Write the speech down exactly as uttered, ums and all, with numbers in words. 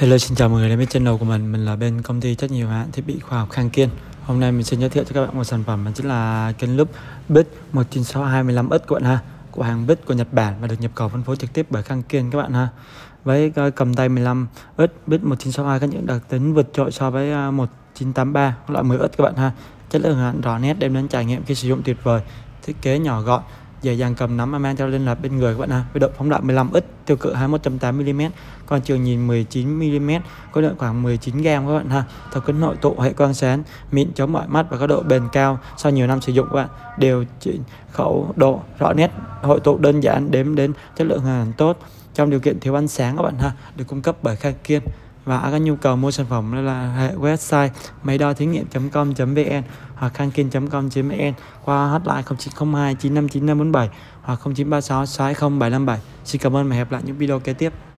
Hello, xin chào mọi người đến với channel của mình. Mình là bên công ty trách nhiệm hữu hạn thiết bị khoa học Khang Kiên. Hôm nay mình xin giới thiệu cho các bạn một sản phẩm, đó chính là kênh loop bit một chín sáu hai lăm x các bạn ha, của hàng bit của Nhật Bản và được nhập khẩu phân phối trực tiếp bởi Khang Kiên các bạn ha. Với cầm tay mười lăm x, bit một chín sáu hai có những đặc tính vượt trội so với một chín tám ba loại mười x các bạn ha. Chất lượng hạn rõ nét, đem đến trải nghiệm khi sử dụng tuyệt vời. Thiết kế nhỏ gọn, dễ dàng cầm nắm và mang theo lên là bên người các bạn ha. Với độ phóng đại mười lăm x, tiêu cự hai mươi mốt phẩy tám mi li mét, còn trường nhìn mười chín mi li mét, có lượng khoảng mười chín gam các bạn ha. Thấu kính hội tụ hệ quang sáng, mịn chống mỏi mắt và có độ bền cao. Sau nhiều năm sử dụng các bạn, điều chỉnh khẩu độ rõ nét, hội tụ đơn giản, đếm đến chất lượng hàng tốt trong điều kiện thiếu ánh sáng các bạn ha. Được cung cấp bởi Khang Kiên. Và có nhu cầu mua sản phẩm là hệ website máy đo thí nghiệm chấm com chấm vn hoặc khang kiên chấm com chấm vn, qua hotline không chín không hai chín năm chín năm bốn bảy hoặc không chín ba sáu sáu hai không bảy năm bảy. Xin cảm ơn và hẹn gặp lại những video kế tiếp.